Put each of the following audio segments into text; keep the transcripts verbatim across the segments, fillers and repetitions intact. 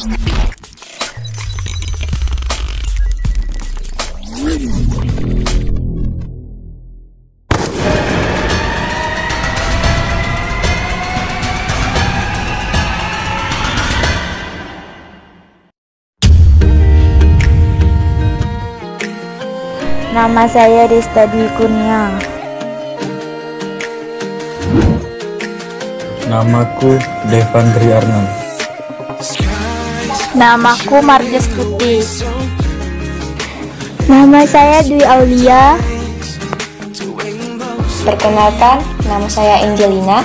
Nama saya Desta Dwi Kurnia. Namaku Devandri Arnan. Namaku Marjes Putih. Nama saya Dwi Aulia. Perkenalkan, nama saya Angelina.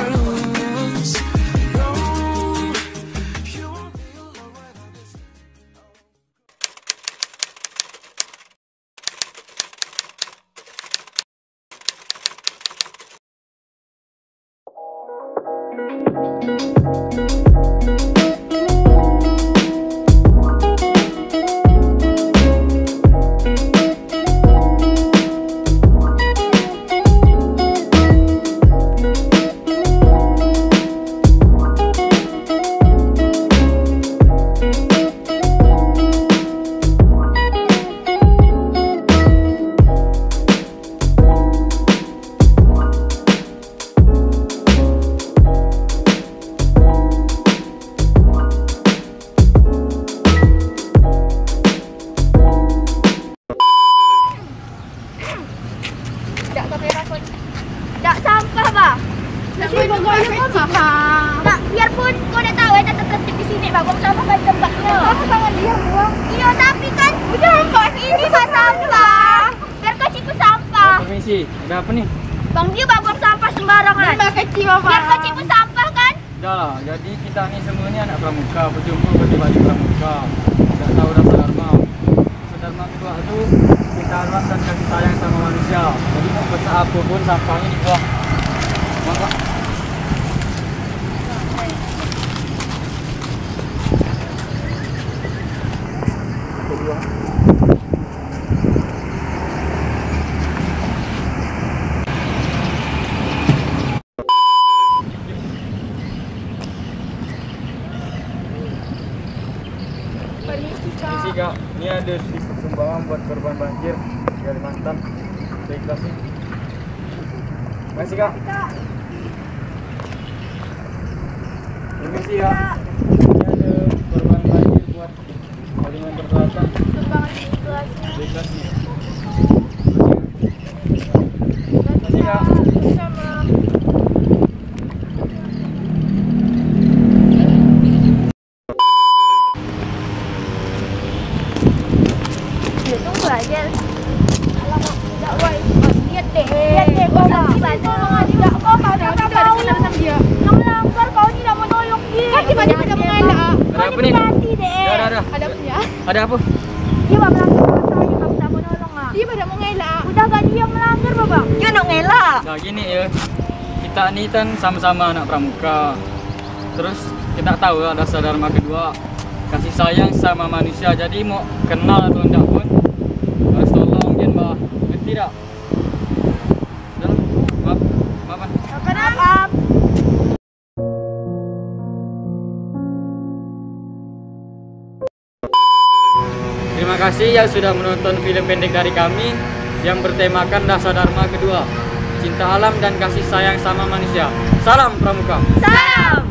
Tak sampah bah. Tak boleh buang sampah. Tak, biarpun kau dah tahu ada tertib di sini bah, buang sampah pada tempatnya. Apa tangan dia buang? Iya, tapi kan jangan ini bah sampah. Biar kau cipu sampah. Permisi, ada apa nih? Bang dia bah buang sampah sembarangan. Ini kecil apa? Biar kau cipu sampah kan? Udah lah, jadi kita nih semuanya anak pramuka, berjumpa berdibadi pramuka. Tidak tahu dasar dharma. Dasar dharma kedua itu kita hormat dan kasih sayang sama manusia. Jadi mau besar apapun sampahnya dibuang. Maka Permisi kak, ini ada sedikit sumbangan buat korban banjir di Kalimantan. Saya ikhlasin. Terima kasih kak. Permisi ya. Ini ada korban banjir buat Kalimantan Selatan. Sumbangan ikhlasnya. Saya ikhlasin. Terima kasih kak. Sama. Tunggu aja. Alamak, tidak woi. Lihat deh. Lihat deh kau mah. Tolong tidak kau kau tidak tahu sama dia. Yang langgar kau tidak menolong dia. Kan gimana pada mengelak? Ada apa nih? Mati deh. Ada ada. Ada apa ya? Ada apa? Dia bah melanggar pasal dia kamu tak menolong ah. Dia pada mengelak. Udah gak dia yang melanggar babang. Dia nak ngelak. Nah gini ya. Kita nih kan sama-sama anak pramuka. Terus kita tahu ada dasar dharma kedua. Kasih sayang sama manusia. Jadi mau kenal atau enggak pun harus tolong jen bah. Ngerti tak? Udah lah. Maaf. Maafan. Maaf. Terima kasih yang sudah menonton film pendek dari kami yang bertemakan dasar dharma kedua. Cinta alam dan kasih sayang sama manusia. Salam pramuka. Salam.